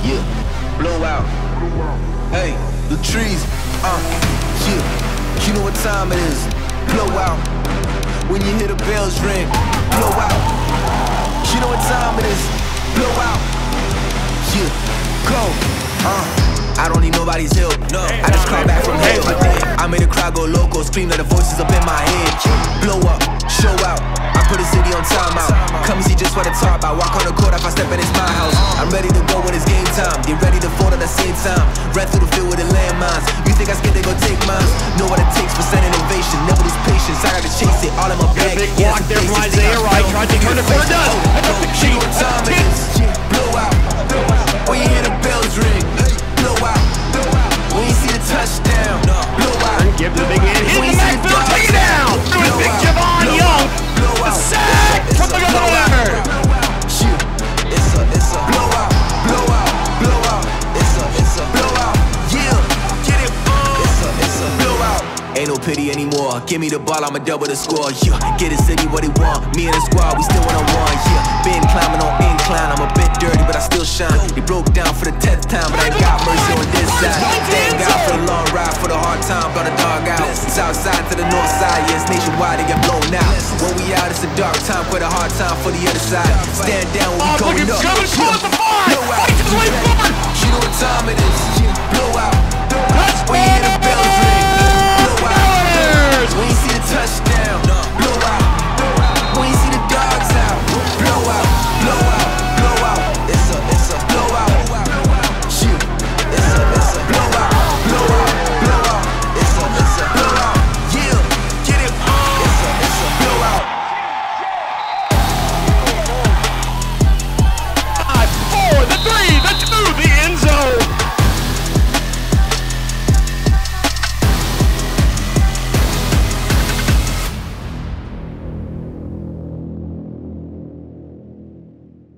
Yeah, blow out. Hey, the trees, yeah. You know what time it is. Blow out. When you hear the bells ring, blow out. You know what time it is. Blow out. Yeah, go. I don't need nobody's help. No, I just crawled back from hell. I made the crowd go loco, scream like the voices up in my head. Blow up, show out. I put the city on timeout. Come see just what I talk about. Walk on the court if I step in, it's my house. I'm ready to go when it's game time. Get ready to fall at the same time. Ran through the field with the landmines. You think I scared they gon' take mine? Know what it takes for sending innovation. Never lose patience. I gotta chase it all in my bag. Big block there from Isaiah Wright. Tried to turn the corner, does. You know what time it is. Blow out. When you hear the bells ring, blow out. When you see the touchdown, blow out. Give the big hand. Hit the backfield, take it down. Through his big Javon Young. The sack from the governor. It's a blowout, blowout, blowout. It's a blowout. Yeah, get it. It's a blowout. Ain't no pity anymore. Give me the ball, I'ma double the score. Yeah, get the city what they want. Me and the squad, we still one-on-one. Yeah, been climbing on incline. I'm a bit dirty, but I still shine. They broke down for the 10th time, but I ain't got mercy on this side. Thank God for the long ride, for the hard time, brought a dog out. South side to the north side, yeah, it's nationwide, they get blown out. When we out, it's a dark time, quite a hard time for the other side. Stand down when we going up. Coming towards the 5. Blow out. Fight to the way forward. You know what time it is. Blow out.